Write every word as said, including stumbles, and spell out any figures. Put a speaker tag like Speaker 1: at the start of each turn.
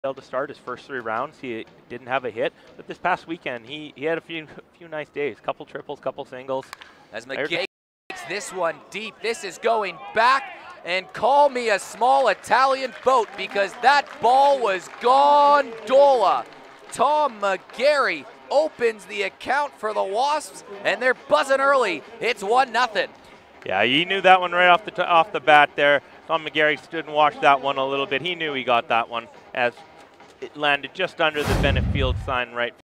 Speaker 1: failed to start his first three rounds. He didn't have a hit, but this past weekend he he had a few few nice days. Couple triples, couple singles.
Speaker 2: As McGarry takes this one deep, this is going back, and call me a small Italian boat because that ball was gondola. Tom McGarry opens the account for the Wasps, and they're buzzing early. It's one nothing.
Speaker 1: Yeah, he knew that one right off the t off the bat there. Tom McGarry stood and watched that one a little bit. He knew he got that one as it landed just under the Bennett Field sign right